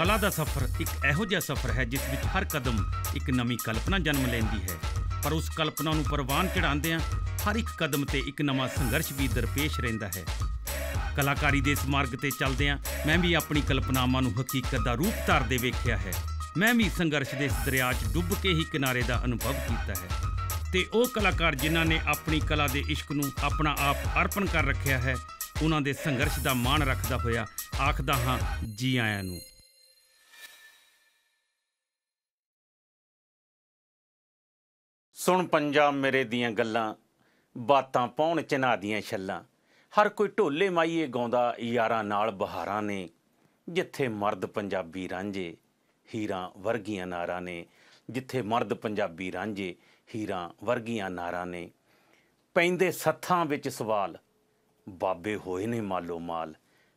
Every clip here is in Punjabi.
कला का सफ़र एक इहो जिहा सफ़र है जिस विच हर कदम एक नवी कल्पना जन्म लैंदी है, पर उस कल्पना नूं परवान चढ़ाउंदिआं हर एक कदम ते एक नवां संघर्ष भी दरपेश रहिंदा है। कलाकारी दे इस मार्ग ते चलदिआं मैं भी अपनी कल्पनावां नूं हकीकत दा रूप धारदे वेखिआ है। मैं भी संघर्ष दे इस दरिया 'च डुੱਬ के ही किनारे दा अनुभव कीता है ते ਉਹ कलाकार जिन्हां ने अपनी कला दे इश्क नूं अपना आप अर्पण कर रखिआ है, उन्हां दे संघर्ष दा माण रखदा होया आखदा हां जी आयां नूं। सुन पंजाब मेरे दियां गल्लां, बातां पाउण चना दियां छल्लां, हर कोई ढोले माईए गाउंदा यारां नाल बहारां ने, जिथे मर्द पंजाबी रांझे हीरां वर्गियां नारां ने, जिथे मर्द पंजाबी रांझे हीरां वर्गियां नारां ने। पैंदे सत्थां विच सवाल बाबे होए ने मालो माल,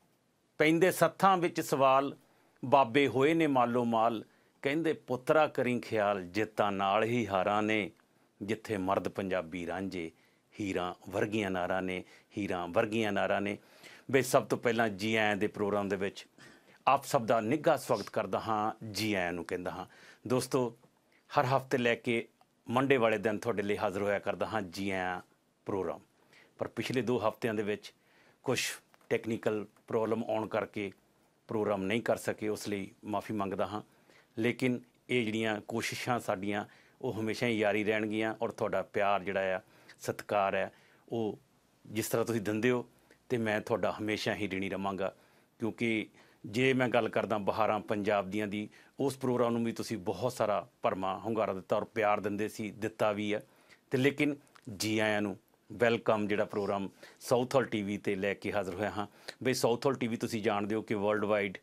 पैंदे सत्थां विच सवाल बाबे होए ने मालो माल, कहंदे पुत्तरा करी ख्याल जित्तां नाल ही हारां ने, जिथे मर्द पंजाबी रांझे हीरां वर्गियां नारां ने, हीरां वर्गियां नारां ने। बे सब तो पहलां जी आयां दे प्रोग्राम दे विच आप सब दा निੱਘਾ स्वागत करदा हाँ, जी आयां नूं कहंदा हाँ। दोस्तों, हर हफ्ते लैके मंडे वाले दिन तुहाडे लई हाज़र होया करदा हाँ जी आयां प्रोग्राम, पर पिछले 2 हफ्तिਆਂ ਦੇ ਵਿੱਚ कुछ टैक्नीकल प्रॉब्लम आउण करके प्रोग्राम नहीं कर सके, उस ਲਈ माफ़ी मंगदा हाँ। लेकिन ਇਹ ਜਿਹੜੀਆਂ ਕੋਸ਼ਿਸ਼ਾਂ ਸਾਡੀਆਂ ਉਹ ਹਮੇਸ਼ਾ ਹੀ ਜਾਰੀ ਰਹਿਣਗੀਆਂ ਔਰ ਤੁਹਾਡਾ ਪਿਆਰ ਜਿਹੜਾ ਆ ਸਤਿਕਾਰ ਹੈ ਉਹ ਜਿਸ ਤਰ੍ਹਾਂ ਤੁਸੀਂ ਦਿੰਦੇ ਹੋ ਤੇ ਮੈਂ ਤੁਹਾਡਾ ਹਮੇਸ਼ਾ ਹੀ ऋणी ਰਵਾਂਗਾ। ਕਿਉਂਕਿ ਜੇ ਮੈਂ ਗੱਲ ਕਰਦਾ ਬਹਾਰਾਂ ਪੰਜਾਬ ਦੀਆਂ ਦੀ, ਉਸ ਪ੍ਰੋਗਰਾਮ ਨੂੰ ਵੀ ਤੁਸੀਂ ਬਹੁਤ ਸਾਰਾ ਭਰਮਾ ਹੁੰਗਾਰਾ ਦਿੱਤਾ ਔਰ ਪਿਆਰ ਦਿੰਦੇ ਸੀ, ਦਿੱਤਾ ਵੀ ਹੈ। ਤੇ ਲੇਕਿਨ ਜੀ ਆਇਆਂ ਨੂੰ ਵੈਲਕਮ ਜਿਹੜਾ ਪ੍ਰੋਗਰਾਮ ਸਾਊਥਲ TV ਤੇ ਲੈ ਕੇ ਹਾਜ਼ਰ ਹੋਇਆ ਹਾਂ। ਬਈ ਸਾਊਥਲ TV ਤੁਸੀਂ ਜਾਣਦੇ ਹੋ ਕਿ ਵਰਲਡ ਵਾਈਡ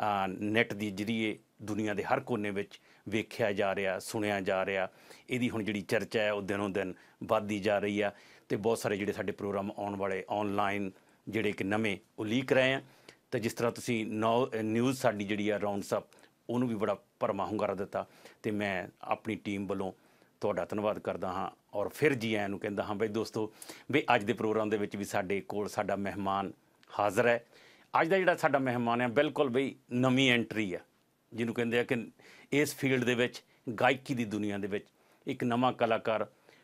ਨੈੱਟ ਦੀ ਜ਼ਰੀਏ ਦੁਨੀਆ ਦੇ ਹਰ ਕੋਨੇ ਵਿੱਚ ਵੇਖਿਆ ਜਾ ਰਿਹਾ, ਸੁਣਿਆ ਜਾ ਰਿਹਾ। ਇਹਦੀ ਹੁਣ ਜਿਹੜੀ ਚਰਚਾ ਹੈ ਉਹ ਦਿਨੋਂ ਦਿਨ ਵੱਧਦੀ ਜਾ ਰਹੀ ਆ ਅਤੇ ਬਹੁਤ ਸਾਰੇ ਜਿਹੜੇ ਸਾਡੇ ਪ੍ਰੋਗਰਾਮ ਆਉਣ ਵਾਲੇ ਔਨਲਾਈਨ ਜਿਹੜੇ ਕਿ ਨਵੇਂ ਉਹ ਲੀਕ ਰਹੇ ਆ। ਅਤੇ ਜਿਸ ਤਰ੍ਹਾਂ ਤੁਸੀਂ ਨਿਊਜ਼ ਸਾਡੀ ਜਿਹੜੀ ਆ ਰਾਊਂਡਸ ਅਪ ਉਹਨੂੰ ਵੀ ਬੜਾ ਭਰਮਾ ਹੁੰਗਾਰਾ ਦਿੱਤਾ ਅਤੇ ਮੈਂ ਆਪਣੀ ਟੀਮ ਵੱਲੋਂ ਤੁਹਾਡਾ ਧੰਨਵਾਦ ਕਰਦਾ ਹਾਂ ਔਰ ਫਿਰ ਜੀ ਆਇਆਂ ਨੂੰ ਕਹਿੰਦਾ ਹਾਂ। ਬਈ ਦੋਸਤੋ, ਵੀ ਅੱਜ ਦੇ ਪ੍ਰੋਗਰਾਮ ਦੇ ਵਿੱਚ ਵੀ ਸਾਡੇ ਕੋਲ ਸਾਡਾ ਮਹਿਮਾਨ ਹਾਜ਼ਰ ਹੈ। ਅੱਜ ਦਾ ਜਿਹੜਾ ਸਾਡਾ ਮਹਿਮਾਨ ਹੈ ਬਿਲਕੁਲ ਬਈ ਨਵੀਂ ਐਂਟਰੀ ਆ, ਜਿਹਨੂੰ ਕਹਿੰਦੇ ਆ ਕਿ ਇਸ ਫੀਲਡ ਦੇ ਵਿੱਚ ਗਾਇਕੀ ਦੀ ਦੁਨੀਆ ਦੇ ਵਿੱਚ ਇੱਕ ਨਵਾਂ ਕਲਾਕਾਰ।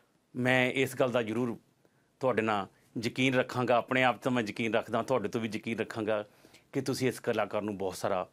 ਮੈਂ ਇਸ ਗੱਲ ਦਾ ਜ਼ਰੂਰ ਤੁਹਾਡੇ ਨਾਲ ਯਕੀਨ ਰੱਖਾਂਗਾ, ਆਪਣੇ ਆਪ ਤੋਂ ਮੈਂ ਯਕੀਨ ਰੱਖਦਾ, ਤੁਹਾਡੇ ਤੋਂ ਵੀ ਯਕੀਨ ਰੱਖਾਂਗਾ ਕਿ ਤੁਸੀਂ ਇਸ ਕਲਾਕਾਰ ਨੂੰ ਬਹੁਤ ਸਾਰਾ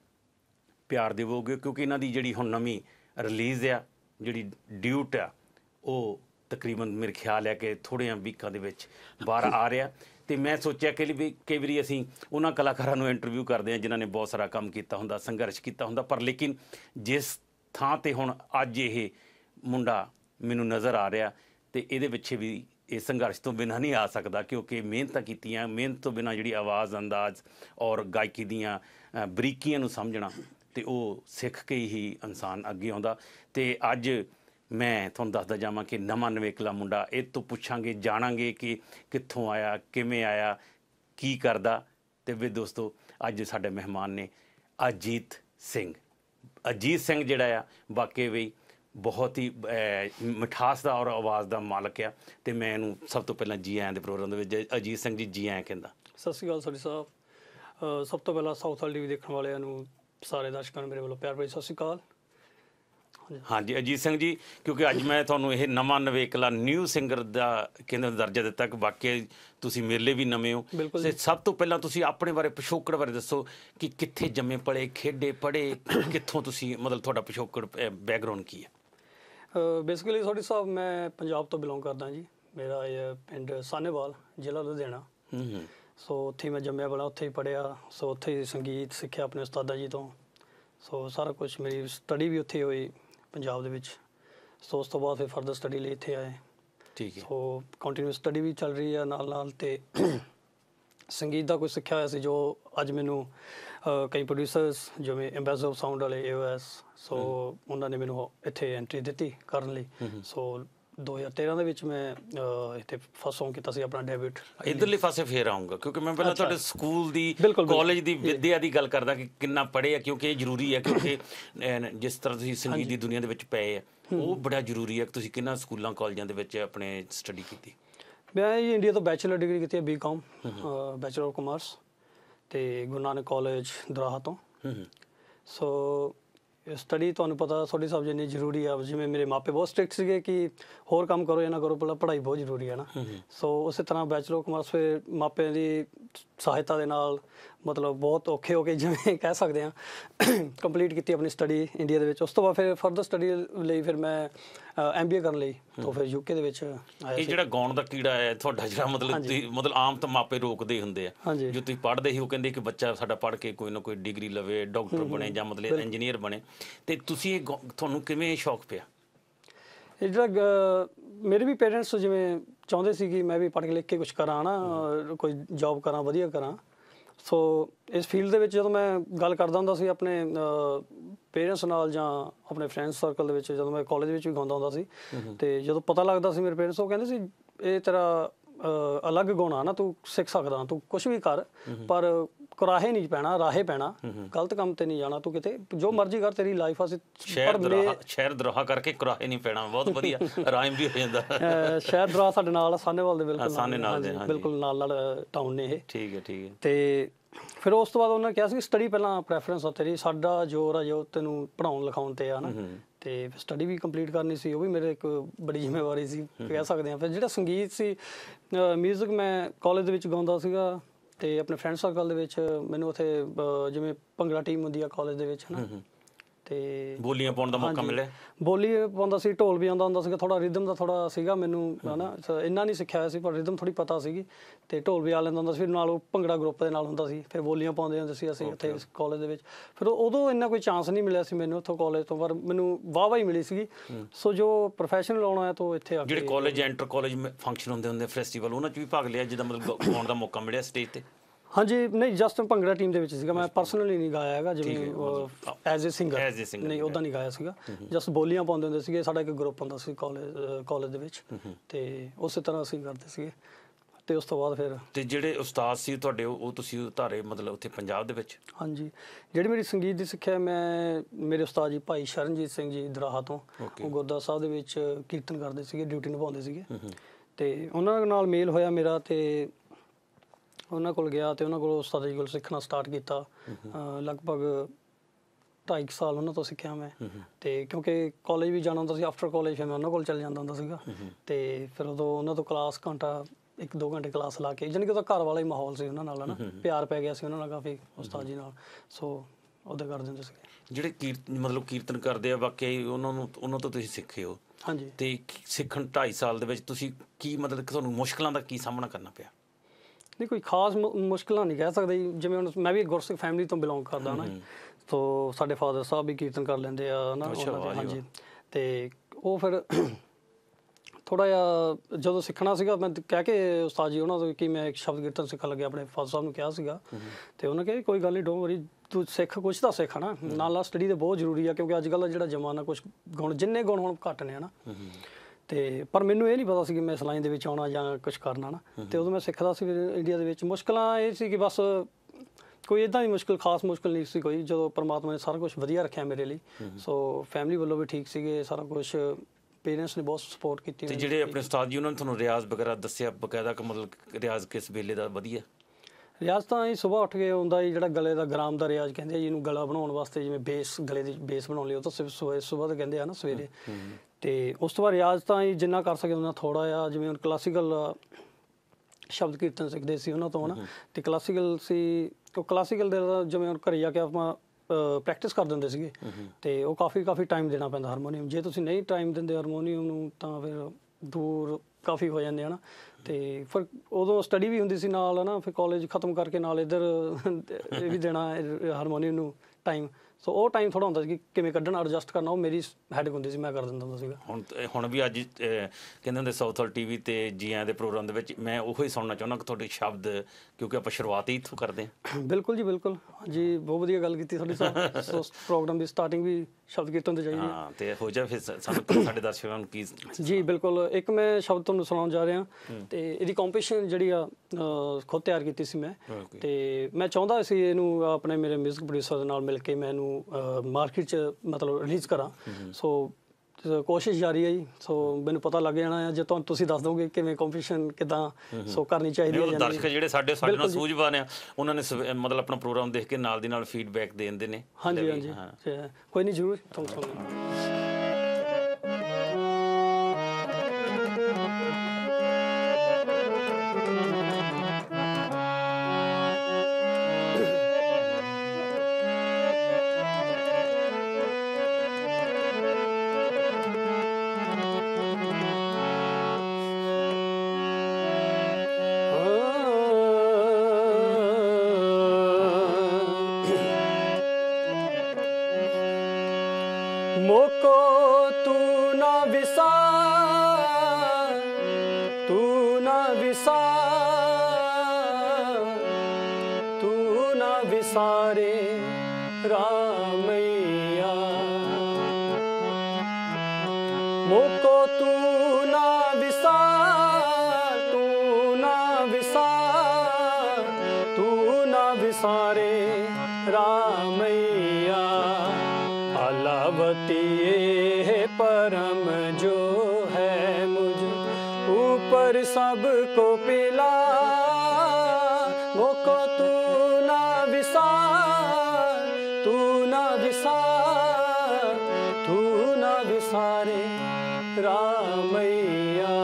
ਪਿਆਰ ਦੇਵੋਗੇ। ਕਿਉਂਕਿ ਇਹਨਾਂ ਦੀ ਜਿਹੜੀ ਹੁਣ ਨਵੀਂ ਰਿਲੀਜ਼ ਆ, ਜਿਹੜੀ ਡਿਊਟ ਆ, ਉਹ ਤਕਰੀਬਨ ਮੇਰੇ ਖਿਆਲ ਹੈ ਕਿ ਥੋੜ੍ਹਿਆਂ ਵੀਕਾਂ ਦੇ ਵਿੱਚ ਬਾਹਰ ਆ ਰਿਹਾ। ਅਤੇ ਮੈਂ ਸੋਚਿਆ ਕਿ ਵੀ ਕਈ ਵਾਰੀ ਅਸੀਂ ਉਹਨਾਂ ਕਲਾਕਾਰਾਂ ਨੂੰ ਇੰਟਰਵਿਊ ਕਰਦੇ ਹਾਂ ਜਿਨ੍ਹਾਂ ਨੇ ਬਹੁਤ ਸਾਰਾ ਕੰਮ ਕੀਤਾ ਹੁੰਦਾ, ਸੰਘਰਸ਼ ਕੀਤਾ ਹੁੰਦਾ, ਪਰ ਲੇਕਿਨ ਜਿਸ ਥਾਂ 'ਤੇ ਹੁਣ ਅੱਜ ਇਹ ਮੁੰਡਾ ਮੈਨੂੰ ਨਜ਼ਰ ਆ ਰਿਹਾ ਅਤੇ ਇਹਦੇ ਪਿੱਛੇ ਵੀ ਇਹ ਸੰਘਰਸ਼ ਤੋਂ ਬਿਨਾਂ ਨਹੀਂ ਆ ਸਕਦਾ। ਕਿਉਂਕਿ ਮਿਹਨਤਾਂ ਕੀਤੀਆਂ, ਮਿਹਨਤ ਤੋਂ ਬਿਨਾਂ ਜਿਹੜੀ ਆਵਾਜ਼ ਅੰਦਾਜ਼ ਔਰ ਗਾਇਕੀ ਦੀਆਂ ਬਰੀਕੀਆਂ ਨੂੰ ਸਮਝਣਾ ਅਤੇ ਉਹ ਸਿੱਖ ਕੇ ਹੀ ਇਨਸਾਨ ਅੱਗੇ ਆਉਂਦਾ। ਅਤੇ ਅੱਜ ਮੈਂ ਤੁਹਾਨੂੰ ਦੱਸਦਾ ਜਾਵਾਂ ਕਿ ਨਵਾਂ ਨਵੇਕਲਾ ਮੁੰਡਾ, ਇਹ ਤੋਂ ਪੁੱਛਾਂਗੇ, ਜਾਣਾਂਗੇ ਕਿ ਕਿੱਥੋਂ ਆਇਆ, ਕਿਵੇਂ ਆਇਆ, ਕੀ ਕਰਦਾ। ਅਤੇ ਵੀ ਦੋਸਤੋ, ਅੱਜ ਸਾਡੇ ਮਹਿਮਾਨ ਨੇ ਅਜੀਤ ਸਿੰਘ। ਅਜੀਤ ਸਿੰਘ ਜਿਹੜਾ ਆ ਵਾਕਈ ਵੀ ਬਹੁਤ ਹੀ ਮਿਠਾਸ ਦਾ ਔਰ ਆਵਾਜ਼ ਦਾ ਮਾਲਕ ਆ। ਅਤੇ ਮੈਂ ਇਹਨੂੰ ਸਭ ਤੋਂ ਪਹਿਲਾਂ ਜੀ ਆਇਆਂ ਦੇ ਪ੍ਰੋਗਰਾਮ ਦੇ ਵਿੱਚ ਅਜੀਤ ਸਿੰਘ ਜੀ, ਜੀ ਆਇਆਂ ਕਹਿੰਦਾ। ਸਤਿ ਸ਼੍ਰੀ ਅਕਾਲ ਸੋਢੀ ਸਾਹਿਬ। ਸਭ ਤੋਂ ਪਹਿਲਾਂ ਸਾਊਥਲ TV ਦੇਖਣ ਵਾਲਿਆਂ ਨੂੰ, ਸਾਰੇ ਦਰਸ਼ਕਾਂ ਨੂੰ ਮੇਰੇ ਵੱਲੋਂ ਪਿਆਰ ਭਰੀ ਸਤਿ ਸ਼੍ਰੀ ਅਕਾਲ। ਹਾਂਜੀ ਅਜੀਤ ਸਿੰਘ ਜੀ, ਕਿਉਂਕਿ ਅੱਜ ਮੈਂ ਤੁਹਾਨੂੰ ਇਹ ਨਵਾਂ ਨਵੇਕਲਾ ਨਿਊ ਸਿੰਗਰ ਦਾ ਕਹਿੰਦੇ ਦਰਜਾ ਦਿੱਤਾ ਕਿ ਵਾਕਈ ਤੁਸੀਂ ਮੇਰੇ ਲਈ ਵੀ ਨਵੇਂ ਹੋ। ਅਤੇ ਸਭ ਤੋਂ ਪਹਿਲਾਂ ਤੁਸੀਂ ਆਪਣੇ ਬਾਰੇ, ਪਿਛੋਕੜ ਬਾਰੇ ਦੱਸੋ ਕਿ ਕਿੱਥੇ ਜੰਮੇ ਪਲੇ, ਖੇਡੇ, ਪੜ੍ਹੇ, ਕਿੱਥੋਂ ਤੁਸੀਂ, ਮਤਲਬ ਤੁਹਾਡਾ ਪਿਛੋਕੜ ਬੈਕਗਰਾਊਂਡ ਕੀ ਹੈ? ਬੇਸਿਕਲੀ ਸੋਢੀ ਸਾਹਿਬ ਮੈਂ ਪੰਜਾਬ ਤੋਂ ਬਿਲੋਂਗ ਕਰਦਾ ਜੀ। ਮੇਰਾ ਇਹ ਪਿੰਡ ਸਾਹਨੇਵਾਲ, ਜ਼ਿਲ੍ਹਾ ਲੁਧਿਆਣਾ। ਸੋ ਉੱਥੇ ਮੈਂ ਜੰਮਿਆ ਬੜਾ, ਉੱਥੇ ਹੀ ਪੜ੍ਹਿਆ। ਸੋ ਉੱਥੇ ਹੀ ਸੰਗੀਤ ਸਿੱਖਿਆ ਆਪਣੇ ਉਸਤਾਦਾ ਜੀ ਤੋਂ। ਸੋ ਸਾਰਾ ਕੁਛ, ਮੇਰੀ ਸਟੱਡੀ ਵੀ ਉੱਥੇ ਹੋਈ ਪੰਜਾਬ ਦੇ ਵਿੱਚ। ਸੋ ਉਸ ਤੋਂ ਬਾਅਦ ਫਿਰ ਫਰਦਰ ਸਟੱਡੀ ਲਈ ਇੱਥੇ ਆਏ। ਠੀਕ ਹੈ। ਸੋ ਕੰਟੀਨਿਊ ਸਟੱਡੀ ਵੀ ਚੱਲ ਰਹੀ ਆ ਨਾਲ ਨਾਲ, ਅਤੇ ਸੰਗੀਤ ਦਾ ਕੁਝ ਸਿੱਖਿਆ ਹੋਇਆ ਸੀ ਜੋ ਅੱਜ ਮੈਨੂੰ ਕਈ ਪ੍ਰੋਡਿਊਸਰਸ ਜਿਵੇਂ ਐਂਬੈਸਡਰ ਆਫ ਸਾਊਂਡ ਵਾਲੇ AYAN, ਸੋ ਉਹਨਾਂ ਨੇ ਮੈਨੂੰ ਇੱਥੇ ਐਂਟਰੀ ਦਿੱਤੀ ਕਰਨ ਲਈ। ਸੋ 2013 ਦੇ ਵਿੱਚ ਮੈਂ ਇੱਥੇ ਫਸਟ ਸੌਂਗ ਕੀਤਾ ਸੀ ਆਪਣਾ ਡੈਬਿਊਟ। ਇੱਧਰਲੇ ਪਾਸੇ ਫੇਰ ਆਊਂਗਾ ਕਿਉਂਕਿ ਮੈਂ ਪਹਿਲਾਂ ਤੁਹਾਡੇ ਸਕੂਲ ਦੀ, ਕਾਲਜ ਦੀ ਵਿੱਦਿਆ ਦੀ ਗੱਲ ਕਰਦਾ ਕਿ ਕਿੰਨਾ ਪੜ੍ਹੇ ਆ, ਕਿਉਂਕਿ ਇਹ ਜ਼ਰੂਰੀ ਹੈ। ਕਿਉਂਕਿ ਜਿਸ ਤਰ੍ਹਾਂ ਤੁਸੀਂ ਸੰਗੀਤ ਦੀ ਦੁਨੀਆ ਦੇ ਵਿੱਚ ਪਏ ਆ, ਉਹ ਬੜਾ ਜ਼ਰੂਰੀ ਹੈ ਕਿ ਤੁਸੀਂ ਕਿੰਨਾ ਸਕੂਲਾਂ ਕਾਲਜਾਂ ਦੇ ਵਿੱਚ ਆਪਣੇ ਸਟੱਡੀ ਕੀਤੀ। ਮੈਂ ਜੀ ਇੰਡੀਆ ਤੋਂ ਬੈਚਲਰ ਡਿਗਰੀ ਕੀਤੀ ਹੈ BCom, ਬੈਚਲਰ ਆਫ ਕਮਰਸ, ਅਤੇ ਗੁਰੂ ਨਾਨਕ ਕਾਲਜ ਦਰਾਹਾ ਤੋਂ। ਸੋ ਸਟੱਡੀ ਤੁਹਾਨੂੰ ਪਤਾ ਤੁਹਾਡੇ ਹਿਸਾਬ ਜਿੰਨੀ ਜ਼ਰੂਰੀ ਆ, ਜਿਵੇਂ ਮੇਰੇ ਮਾਪੇ ਬਹੁਤ ਸਟ੍ਰਿਕਟ ਸੀਗੇ ਕਿ ਹੋਰ ਕੰਮ ਕਰੋ ਜਾਂ ਨਾ ਕਰੋ, ਪਹਿਲਾਂ ਪੜ੍ਹਾਈ ਬਹੁਤ ਜ਼ਰੂਰੀ ਹੈ ਨਾ। ਸੋ ਉਸੇ ਤਰ੍ਹਾਂ ਬੈਚਲਰ ਕਾਮਰਸ ਫਿਰ ਮਾਪਿਆਂ ਦੀ ਸਹਾਇਤਾ ਦੇ ਨਾਲ ਮਤਲਬ ਬਹੁਤ ਔਖੇ ਹੋ ਕੇ ਜਿਵੇਂ ਕਹਿ ਸਕਦੇ ਹਾਂ ਕੰਪਲੀਟ ਕੀਤੀ ਆਪਣੀ ਸਟੱਡੀ ਇੰਡੀਆ ਦੇ ਵਿੱਚ। ਉਸ ਤੋਂ ਬਾਅਦ ਫਿਰ ਫਰਦਰ ਸਟੱਡੀ ਲਈ ਫਿਰ ਮੈਂ MBA ਕਰਨ ਲਈ ਤਾਂ ਫਿਰ UK ਦੇ ਵਿੱਚ ਆਇਆ। ਇਹ ਜਿਹੜਾ ਗਾਉਣ ਦਾ ਕੀੜਾ ਹੈ ਤੁਹਾਡਾ, ਜਿਹੜਾ ਮਤਲਬ ਆਮ ਤਾਂ ਮਾਪੇ ਰੋਕਦੇ ਹੁੰਦੇ ਆ, ਜੋ ਤੁਸੀਂ ਪੜ੍ਹਦੇ ਸੀ ਉਹ ਕਹਿੰਦੇ ਕਿ ਬੱਚਾ ਸਾਡਾ ਪੜ੍ਹ ਕੇ ਕੋਈ ਨਾ ਕੋਈ ਡਿਗਰੀ ਲਵੇ, ਡਾਕਟਰ ਬਣੇ ਜਾਂ ਮਤਲਬ ਇੰਜੀਨੀਅਰ ਬਣੇ, ਤੇ ਤੁਸੀਂ ਇਹ ਤੁਹਾਨੂੰ ਕਿਵੇਂ ਸ਼ੌਕ ਪਿਆ? ਇਹ ਜਿਹੜਾ ਮੇਰੇ ਵੀ ਪੇਰੈਂਟਸ ਜਿਵੇਂ ਚਾਹੁੰਦੇ ਸੀ ਕਿ ਮੈਂ ਵੀ ਪੜ੍ਹ ਕੇ ਲਿਖ ਕੇ ਕੁਛ ਕਰਾਂ ਨਾ, ਕੋਈ ਜੋਬ ਕਰਾਂ, ਵਧੀਆ ਕਰਾਂ। ਸੋ ਇਸ ਫੀਲਡ ਦੇ ਵਿੱਚ ਜਦੋਂ ਮੈਂ ਗੱਲ ਕਰਦਾ ਹੁੰਦਾ ਸੀ ਆਪਣੇ ਪੇਰੈਂਟਸ ਨਾਲ ਜਾਂ ਆਪਣੇ ਫਰੈਂਡਸ ਸਰਕਲ ਦੇ ਵਿੱਚ, ਜਦੋਂ ਮੈਂ ਕਾਲਜ ਵਿੱਚ ਵੀ ਗਾਉਂਦਾ ਹੁੰਦਾ ਸੀ, ਤੇ ਜਦੋਂ ਪਤਾ ਲੱਗਦਾ ਸੀ ਮੇਰੇ ਪੇਰੈਂਟਸ, ਉਹ ਕਹਿੰਦੇ ਸੀ ਇਹ ਤੇਰਾ ਅਲੱਗ ਗੁਣ ਆ ਨਾ, ਤੂੰ ਸਿੱਖ ਸਕਦਾ, ਤੂੰ ਕੁਛ ਵੀ ਕਰ, ਪਰ ਕੁਰਾਹੇ ਨਹੀਂ ਪੈਣਾ, ਰਾਹੇ ਪੈਣਾ, ਗਲਤ ਕੰਮ ਤੇ ਨਹੀਂ ਜਾਣਾ, ਤੂੰ ਕਿਤੇ ਜੋ ਮਰਜ਼ੀ ਕਰ, ਤੇਰੀ ਲਾਈਫ ਅਸੀਂ ਸ਼ਹਿਰ ਦਰਾਹਾ ਕਰਕੇ ਕੁਰਾਹੇ ਨਹੀਂ ਪੈਣਾ। ਬਹੁਤ ਵਧੀਆ ਰਾਈਮ ਵੀ ਹੋ ਜਾਂਦਾ। ਸ਼ਹਿਰ ਦਰਾਹਾ ਸਾਡੇ ਨਾਲ ਸਾਹਨੇਵਾਲ ਦੇ ਬਿਲਕੁਲ ਨਾਲ ਟਾਊਨ ਨੇ ਇਹ। ਠੀਕ ਹੈ। ਤੇ ਫਿਰ ਉਸ ਤੋਂ ਬਾਅਦ ਉਹਨਾਂ ਕਿਹਾ ਸੀ ਸਟੱਡੀ ਪਹਿਲਾਂ ਪ੍ਰੈਫਰੈਂਸ ਆ ਤੇਰੀ, ਸਾਡਾ ਜ਼ੋਰ ਆ ਜੋ ਤੈਨੂੰ ਪੜ੍ਹਾਉਣ ਲਿਖਾਉਣ ਤੇ ਆ ਨਾ, ਤੇ ਸਟੱਡੀ ਵੀ ਕੰਪਲੀਟ ਕਰਨੀ ਸੀ, ਉਹ ਵੀ ਮੇਰੇ ਇੱਕ ਬੜੀ ਜ਼ਿੰਮੇਵਾਰੀ ਸੀ ਕਹਿ ਸਕਦੇ ਹਾਂ। ਫਿਰ ਜਿਹੜਾ ਸੰਗੀਤ ਸੀ, ਮਿਊਜ਼ਿਕ ਮੈਂ ਕਾਲਜ ਦੇ ਵਿੱਚ ਗਾਉਂਦਾ ਸੀਗਾ, ਤੇ ਆਪਣੇ ਫਰੈਂਡ ਸਰਕਲ ਦੇ ਵਿੱਚ ਮੈਨੂੰ ਉੱਥੇ ਜਿਵੇਂ ਭੰਗੜਾ ਟੀਮ ਹੁੰਦੀ ਆ ਕਾਲਜ ਦੇ ਵਿੱਚ ਹੈ ਨਾ, ਤੇ ਬੋਲੀਆਂ ਪਾਉਣ ਦਾ ਮੌਕਾ ਮਿਲਿਆ। ਬੋਲੀ ਪਾਉਂਦਾ ਸੀ, ਢੋਲ ਵੀ ਆਉਂਦਾ ਹੁੰਦਾ ਸੀਗਾ, ਥੋੜਾ ਰਿਦਮ ਦਾ ਥੋੜਾ ਸੀਗਾ ਮੈਨੂੰ ਹੈ ਨਾ, ਇੰਨਾ ਨਹੀਂ ਸਿੱਖਿਆ ਹੋਇਆ ਸੀ ਪਰ ਰਿਦਮ ਥੋੜੀ ਪਤਾ ਸੀਗੀ, ਤੇ ਢੋਲ ਵੀ ਆ ਲੈਂਦਾ ਹੁੰਦਾ ਸੀ। ਫਿਰ ਨਾਲ ਉਹ ਭੰਗੜਾ ਗਰੁੱਪ ਦੇ ਨਾਲ ਹੁੰਦਾ ਸੀ, ਫਿਰ ਬੋਲੀਆਂ ਪਾਉਂਦੇ ਹੁੰਦੇ ਸੀ ਅਸੀਂ ਉੱਥੇ ਕਾਲਜ ਦੇ ਵਿੱਚ। ਫਿਰ ਉਦੋਂ ਇੰਨਾ ਕੋਈ ਚਾਂਸ ਨਹੀਂ ਮਿਲਿਆ ਸੀ ਮੈਨੂੰ ਉੱਥੋਂ ਕਾਲਜ ਤੋਂ, ਪਰ ਮੈਨੂੰ ਵਾਹ ਹੀ ਮਿਲੀ ਸੀਗੀ। ਸੋ ਜੋ ਪ੍ਰੋਫੈਸ਼ਨਲ ਆਉਣਾ ਹੈ ਤਾਂ ਇੱਥੇ ਆ ਕੇ ਜਿਹੜੇ ਕਾਲਜ ਇੰਟਰ ਕਾਲਜ ਫੰਕਸ਼ਨ ਹੁੰਦੇ ਫੈਸਟੀਵਲ, ਉਹਨਾਂ 'ਚ ਵੀ ਭਾਗ ਲਿਆ ਜਿੱਦਾਂ ਮਤਲਬ ਗਾਉਣ ਦਾ ਮੌਕਾ ਮਿਲਿਆ ਸਟੇਜ ਤੇ? ਹਾਂਜੀ, ਨਹੀਂ ਜਸਟ ਭੰਗੜਾ ਟੀਮ ਦੇ ਵਿੱਚ ਸੀਗਾ, ਮੈਂ ਪਰਸਨਲੀ ਨਹੀਂ ਗਾਇਆ ਹੈਗਾ ਜਿਵੇਂ ਐਜ਼ ਏ ਸਿੰਗਰ ਨਹੀਂ, ਉੱਦਾਂ ਨਹੀਂ ਗਾਇਆ ਸੀਗਾ, ਜਸਟ ਬੋਲੀਆਂ ਪਾਉਂਦੇ ਹੁੰਦੇ ਸੀਗੇ। ਸਾਡਾ ਇੱਕ ਗਰੁੱਪ ਹੁੰਦਾ ਸੀ ਕਾਲਜ ਦੇ ਵਿੱਚ, ਤੇ ਉਸੇ ਤਰ੍ਹਾਂ ਅਸੀਂ ਕਰਦੇ ਸੀਗੇ। ਤੇ ਉਸ ਤੋਂ ਬਾਅਦ ਫਿਰ ਤੇ ਜਿਹੜੇ ਉਸਤਾਦ ਸੀ ਤੁਹਾਡੇ, ਉਹ ਤੁਸੀਂ ਉਤਾਰੇ ਮਤਲਬ ਉੱਥੇ ਪੰਜਾਬ ਦੇ ਵਿੱਚ? ਹਾਂਜੀ, ਜਿਹੜੀ ਮੇਰੀ ਸੰਗੀਤ ਦੀ ਸਿੱਖਿਆ, ਮੈਂ ਮੇਰੇ ਉਸਤਾਦ ਜੀ ਭਾਈ ਸ਼ਰਨਜੀਤ ਸਿੰਘ ਜੀ ਦਰਾਹਾ ਤੋਂ, ਉਹ ਗੁਰਦੁਆਰਾ ਸਾਹਿਬ ਦੇ ਵਿੱਚ ਕੀਰਤਨ ਕਰਦੇ ਸੀਗੇ, ਡਿਊਟੀ ਨਿਭਾਉਂਦੇ ਸੀਗੇ, ਤੇ ਉਹਨਾਂ ਨਾਲ ਮੇਲ ਹੋਇਆ ਮੇਰਾ, ਤੇ ਉਹਨਾਂ ਕੋਲ ਗਿਆ ਤੇ ਉਹਨਾਂ ਕੋਲ ਉਸਤਾਦ ਜੀ ਕੋਲ ਸਿੱਖਣਾ ਸਟਾਰਟ ਕੀਤਾ। ਲਗਭਗ 2.5 ਸਾਲ ਉਹਨਾਂ ਤੋਂ ਸਿੱਖਿਆ ਮੈਂ। ਤੇ ਕਿਉਂਕਿ ਕਾਲਜ ਵੀ ਜਾਣਾ ਹੁੰਦਾ ਸੀ, ਆਫਟਰ ਕਾਲਜ ਫਿਰ ਮੈਂ ਉਹਨਾਂ ਕੋਲ ਚੱਲ ਜਾਂਦਾ ਹੁੰਦਾ ਸੀਗਾ, ਤੇ ਫਿਰ ਉਦੋਂ ਉਹਨਾਂ ਤੋਂ ਕਲਾਸ ਘੰਟਾ 1-2 ਘੰਟੇ ਕਲਾਸ ਲਾ ਕੇ, ਜਾਣੀ ਕਿ ਉਹਦਾ ਘਰ ਵਾਲਾ ਹੀ ਮਾਹੌਲ ਸੀ ਉਹਨਾਂ ਨਾਲ, ਹੈ ਨਾ, ਪਿਆਰ ਪੈ ਗਿਆ ਸੀ ਉਹਨਾਂ ਨਾਲ ਕਾਫੀ ਉਸਤਾਦ ਜੀ ਨਾਲ। ਸੋ ਉਹਦੇ ਕਰਦੇ ਹੁੰਦੇ ਸੀਗੇ। ਜਿਹੜੇ ਮਤਲਬ ਕੀਰਤਨ ਕਰਦੇ ਆ, ਵਾਕਈ ਉਹਨਾਂ ਤੋਂ ਤੁਸੀਂ ਸਿੱਖੇ ਹੋ? ਹਾਂਜੀ। ਤੇ ਸਿੱਖਣ 2.5 ਸਾਲ ਦੇ ਵਿੱਚ ਤੁਸੀਂ ਕੀ ਮਤਲਬ ਤੁਹਾਨੂੰ ਮੁਸ਼ਕਲਾਂ ਦਾ ਕੀ ਸਾਹਮਣਾ ਕਰਨਾ ਪਿਆ? ਨਹੀਂ, ਕੋਈ ਖਾਸ ਮੁਸ਼ਕਲਾਂ ਨਹੀਂ ਕਹਿ ਸਕਦੇ। ਜਿਵੇਂ ਹੁਣ ਮੈਂ ਵੀ ਗੁਰਸਿੱਖ ਫੈਮਿਲੀ ਤੋਂ ਬਿਲੋਂਗ ਕਰਦਾ ਨਾ, ਤਾਂ ਸਾਡੇ ਫਾਦਰ ਸਾਹਿਬ ਵੀ ਕੀਰਤਨ ਕਰ ਲੈਂਦੇ ਆ ਨਾ। ਹਾਂਜੀ, ਤੇ ਉਹ ਫਿਰ ਥੋੜ੍ਹਾ ਜਿਹਾ ਜਦੋਂ ਸਿੱਖਣਾ ਸੀਗਾ, ਮੈਂ ਕਹਿ ਕੇ ਉਸਤਾਦ ਜੀ ਉਹਨਾਂ ਤੋਂ ਕਿ ਮੈਂ ਇੱਕ ਸ਼ਬਦ ਕੀਰਤਨ ਸਿੱਖਣ ਲੱਗਿਆ, ਆਪਣੇ ਫਾਦਰ ਸਾਹਿਬ ਨੂੰ ਕਿਹਾ ਸੀਗਾ, ਤੇ ਉਹਨਾਂ ਕਿਹਾ ਕੋਈ ਗੱਲ ਨਹੀਂ, ਡੋਂਟ ਵਰੀ, ਤੂੰ ਸਿੱਖ, ਕੁਛ ਤਾਂ ਸਿੱਖ ਨਾ, ਨਾਲ ਸਟੱਡੀ ਤਾਂ ਬਹੁਤ ਜ਼ਰੂਰੀ ਆ, ਕਿਉਂਕਿ ਅੱਜ ਕੱਲ੍ਹ ਦਾ ਜਿਹੜਾ ਜ਼ਮਾਨਾ, ਕੁਛ ਗੁਣ ਜਿੰਨੇ ਗੁਣ ਹੁਣ ਘੱਟ ਨੇ, ਹੈ ਨਾ। ਤੇ ਪਰ ਮੈਨੂੰ ਇਹ ਨਹੀਂ ਪਤਾ ਸੀ ਕਿ ਮੈਂ ਇਸ ਲਾਈਨ ਦੇ ਵਿੱਚ ਆਉਣਾ ਜਾਂ ਕੁਛ ਕਰਨਾ ਨਾ। ਤੇ ਉਦੋਂ ਮੈਂ ਸਿੱਖਦਾ ਸੀ ਫਿਰ ਇੰਡੀਆ ਦੇ ਵਿੱਚ। ਮੁਸ਼ਕਿਲਾਂ ਇਹ ਸੀ ਕਿ ਬਸ ਕੋਈ ਇੱਦਾਂ ਦੀ ਖਾਸ ਮੁਸ਼ਕਿਲ ਨਹੀਂ ਸੀ ਕੋਈ, ਜਦੋਂ ਪਰਮਾਤਮਾ ਨੇ ਸਾਰਾ ਕੁਛ ਵਧੀਆ ਰੱਖਿਆ ਮੇਰੇ ਲਈ। ਸੋ ਫੈਮਿਲੀ ਵੱਲੋਂ ਵੀ ਠੀਕ ਸੀਗੇ, ਸਾਰਾ ਕੁਛ ਪੇਰੈਂਟਸ ਨੇ ਬਹੁਤ ਸਪੋਰਟ ਕੀਤੀ। ਤੇ ਜਿਹੜੇ ਆਪਣੇ ਉਸਤਾਦ ਜੀ, ਉਹਨਾਂ ਨੇ ਤੁਹਾਨੂੰ ਰਿਆਜ਼ ਵਗੈਰਾ ਦੱਸਿਆ ਬਕਾਇਦਾ ਕਿ ਮਤਲਬ ਰਿਆਜ਼ ਕਿਸ ਵੇਲੇ ਦਾ ਵਧੀਆ? ਰਿਆਜ਼ ਤਾਂ ਇਹ ਸੁਬਾਹ ਉੱਠ ਕੇ ਹੁੰਦਾ ਜੀ, ਜਿਹੜਾ ਗਲੇ ਦਾ ਗਰਾਮ ਦਾ ਰਿਆਜ਼ ਕਹਿੰਦੇ ਆ ਜਿਹਨੂੰ, ਗਲਾ ਬਣਾਉਣ ਵਾਸਤੇ, ਜਿਵੇਂ ਬੇਸ, ਗਲੇ ਦੀ ਬੇਸ ਬਣਾਉਣ ਲਈ, ਉਹ ਤਾਂ ਸਿਰਫ ਸੁਬਾਹ ਦੇ ਕਹਿੰਦੇ ਆ ਨਾ, ਸਵੇਰੇ। ਤੇ ਉਸ ਤੋਂ ਬਾਅਦ ਰਿਆਜ਼ ਤਾਂ ਹੀ ਜਿੰਨਾ ਕਰ ਸਕੇ ਉਹਨਾਂ ਥੋੜ੍ਹਾ ਜਿਹਾ, ਜਿਵੇਂ ਹੁਣ ਕਲਾਸੀਕਲ ਸ਼ਬਦ ਕੀਰਤਨ ਸਿੱਖਦੇ ਸੀ ਉਹਨਾਂ ਤੋਂ, ਹੈ ਨਾ, ਤੇ ਕਲਾਸੀਕਲ ਸੀ, ਉਹ ਕਲਾਸੀਕਲ ਦੇ ਜਿਵੇਂ ਹੁਣ ਘਰੇ ਜਾ ਕੇ ਆਪਾਂ ਪ੍ਰੈਕਟਿਸ ਕਰ ਦਿੰਦੇ ਸੀਗੇ, ਤੇ ਉਹ ਕਾਫੀ ਟਾਈਮ ਦੇਣਾ ਪੈਂਦਾ ਹਾਰਮੋਨੀਅਮ। ਜੇ ਤੁਸੀਂ ਨਹੀਂ ਟਾਈਮ ਦਿੰਦੇ ਹਾਰਮੋਨੀਅਮ ਨੂੰ, ਤਾਂ ਫਿਰ ਦੂਰ ਕਾਫੀ ਹੋ ਜਾਂਦੇ, ਹੈ ਨਾ। ਤੇ ਫਿਰ ਉਦੋਂ ਸਟੱਡੀ ਵੀ ਹੁੰਦੀ ਸੀ ਨਾਲ, ਹੈ ਨਾ, ਫਿਰ ਕਾਲਜ ਖਤਮ ਕਰਕੇ ਨਾਲ ਇੱਧਰ ਇਹ ਵੀ ਦੇਣਾ ਹਾਰਮੋਨੀਅਮ ਨੂੰ ਟਾਈਮ। ਸੋ ਉਹ ਟਾਈਮ ਥੋੜ੍ਹਾ ਹੁੰਦਾ ਸੀ ਕਿ ਕਿਵੇਂ ਕੱਢਣਾ, ਐਡਜਸਟ ਕਰਨਾ, ਉਹ ਮੇਰੀ ਹੈਡਕ ਹੁੰਦੀ ਸੀ, ਮੈਂ ਕਰ ਦਿੰਦਾ ਹੁੰਦਾ ਸੀਗਾ। ਹੁਣ ਵੀ ਅੱਜ ਕਹਿੰਦੇ ਹੁੰਦੇ ਸਾਊਥਲ TV ਤੇ JEE ਦੇ ਪ੍ਰੋਗਰਾਮ ਦੇ ਵਿੱਚ, ਮੈਂ ਉਹੀ ਸੁਣਨਾ ਚਾਹੁੰਦਾ ਕਿ ਤੁਹਾਡੇ ਸ਼ਬਦ, ਕਿਉਂਕਿ ਆਪਾਂ ਸ਼ੁਰੂਆਤ ਹੀ ਇੱਥੋਂ ਕਰਦੇ ਹਾਂ। ਬਿਲਕੁਲ ਜੀ, ਬਿਲਕੁਲ ਜੀ, ਬਹੁਤ ਵਧੀਆ ਗੱਲ ਕੀਤੀ ਤੁਹਾਡੀ ਸਾਹਿਬ। ਸੋ ਪ੍ਰੋਗਰਾਮ ਦੀ ਸਟਾਰਟਿੰਗ ਵੀ ਸ਼ਬਦ ਕੀਰਤਨ ਤੋਂ ਚਾਹੀਦੀ ਹੈ। ਹਾਂ, ਤੇ ਹੋ ਜਾ ਫਿਰ ਸਾਨੂੰ ਸਾਡੇ ਦਰਸ਼ਕਾਂ ਨੂੰ ਕੀ? ਜੀ ਬਿਲਕੁਲ, ਇੱਕ ਮੈਂ ਸ਼ਬਦ ਤੁਹਾਨੂੰ ਸੁਣਾਉਣ ਜਾ ਰਿਹਾ, ਤੇ ਇਹਦੀ ਕੰਪੀਟੀਸ਼ਨ ਜਿਹੜੀ ਆ ਖੁਦ ਤਿਆਰ ਕੀਤੀ ਸੀ ਮੈਂ, ਤੇ ਮੈਂ ਚਾਹੁੰਦਾ ਸੀ ਇਹਨੂੰ ਆਪਣੇ ਮੇਰੇ ਮਿਊਜ਼ਿਕ ਪ੍ਰੋਡਿਊਸਰ ਦੇ ਨਾਲ ਮਿਲ ਕੇ ਮੈਂ ਇਹਨੂੰ ਮਾਰਕੀਟ 'ਚ ਮਤਲਬ ਰਿਲੀਜ਼ ਕਰਾਂ। ਸੋ ਕੋਸ਼ਿਸ਼ ਜਾਰੀ ਹੈ ਜੀ। ਸੋ ਮੈਨੂੰ ਪਤਾ ਲੱਗ ਜਾਣਾ ਹੈ ਜੇ ਤੁਹਾਨੂੰ ਤੁਸੀਂ ਦੱਸ ਦੋਗੇ ਕਿਵੇਂ ਕੰਪੀਟੀਸ਼ਨ ਕਿੱਦਾਂ ਸੋ ਕਰਨੀ ਚਾਹੀਦੀ ਹੈ। ਦਰਸ਼ਕ ਜਿਹੜੇ ਸਾਡੇ ਨਾਲ ਸੂਝਵਾਨ ਆ ਉਹਨਾਂ ਨੇ ਮਤਲਬ ਆਪਣਾ ਪ੍ਰੋਗਰਾਮ ਦੇਖ ਕੇ ਨਾਲ ਦੀ ਨਾਲ ਫੀਡਬੈਕ ਦੇ ਦਿੰਦੇ ਨੇ। ਹਾਂਜੀ ਹਾਂਜੀ ਕੋਈ ਨਹੀਂ, ਜ਼ਰੂਰ ਤੁਹਾਨੂੰ मोको तू ना विसार, तू ना विसार, तू ना विसारे रामैया। मोको तू ना विसार, तू ना विसार, तू ना विसारे रामैया। अलावती है परम जो है मुझ ऊपर सबको पिला। मोको तू ना विसार, तू ना विसार, तू ना विसारे रामैया,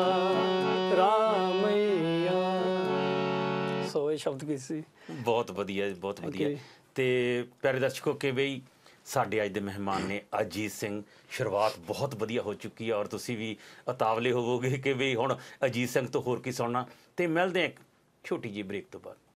रामैया। सो ये शब्द किसी बहुत वधिया, बहुत वधिया। ते प्यारे दर्शकों के बई ਸਾਡੇ ਅੱਜ ਦੇ ਮਹਿਮਾਨ ਨੇ ਅਜੀਤ ਸਿੰਘ। ਸ਼ੁਰੂਆਤ ਬਹੁਤ ਵਧੀਆ ਹੋ ਚੁੱਕੀ ਹੈ ਔਰ ਤੁਸੀਂ ਵੀ ਉਤਾਵਲੇ ਹੋਵੋਗੇ ਕਿ ਵੀ ਹੁਣ ਅਜੀਤ ਸਿੰਘ ਤੋਂ ਹੋਰ ਕੀ ਸੁਣਨਾ। ਤੇ ਮਿਲਦੇ ਹਾਂ ਇੱਕ ਛੋਟੀ ਜਿਹੀ ਬ੍ਰੇਕ ਤੋਂ ਬਾਅਦ।